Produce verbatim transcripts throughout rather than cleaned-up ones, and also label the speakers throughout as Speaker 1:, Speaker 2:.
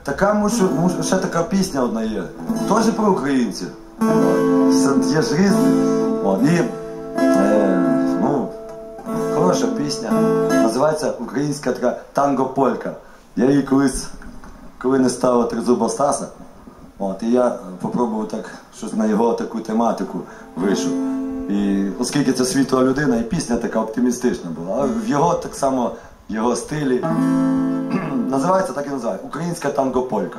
Speaker 1: така мушу, мушу, ще така пісня одна є. Теж про українців. Є ж різні. І, е, ну, хороша пісня. Називається українська така танго-полька. Я її колись, коли не стало Тризуба Стаса, от, і я попробував так, щось на його таку тематику вийшов. І оскільки це світла людина, і пісня така оптимістична була, а в його так само, в його стилі, називається, так і називається, українська танго-полька.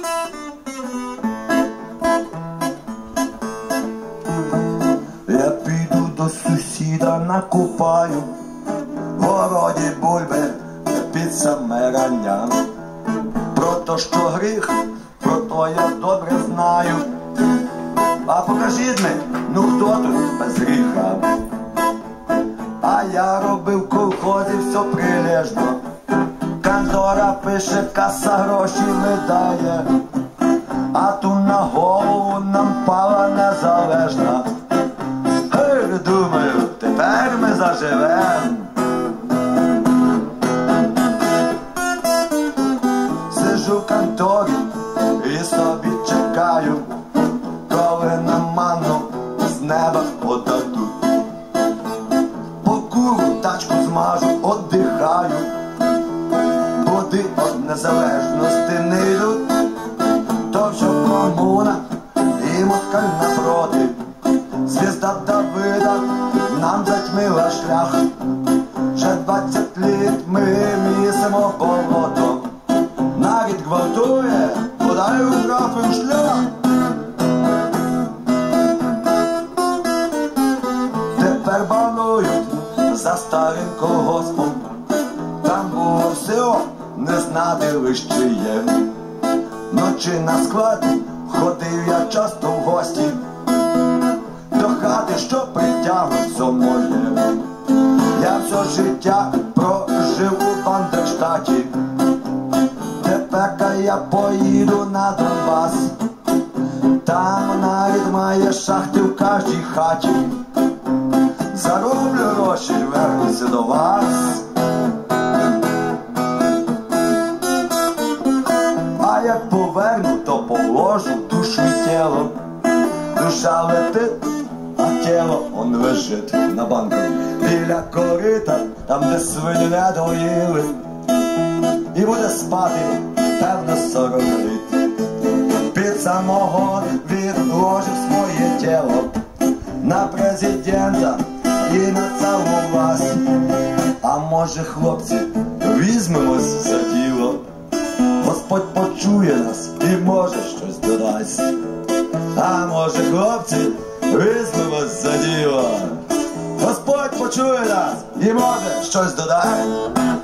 Speaker 1: Я піду до сусіда накупаю, в городі бульби під саме рання. Про то, що гріх, про то я добре знаю. А покажіть мені, ну хто тут без гріха? А я робив в колхозі все прилежно. Контора пише, каса гроші видає. А ту на голову нам пала незалежна. Гей, думаю, тепер ми заживем. Сижу в конторі і собі чекаю, коли на ману з неба подадуть. Покуру, тачку змажу, оддихаю. Буди од незалежності не йдуть. То що комуна і москаль напроти. Звізда Давида нам затьмила шлях. Вже двадцять літ ми місимо болото. Нарід гвалтує, подай у трафив шлях. Тепер банують за старим колгоспом. Там було все, не знати лиш чи є. Ночі на склад ходив я часто в гості. До хати, що притягнуть все моє. Я все життя прожив у Бандерштаті. Тепер я поїду на Донбас. Там нарід має шахти в кожній хаті. Зароблю гроші, вернуся до вас. А як поверну, то положу душу і тіло. Душа летить, а тіло он лежить на банку. Біля корита, там де свині не доїли. І буде спати, певно, сорок літ. Під самогон відложив своє тіло на президента і на цілу власть. А може, хлопці, візьмемось за діло. Господь почує нас і може щось додасть. А може, хлопці, візьмемось за діло. Господь почує нас і може щось додасть.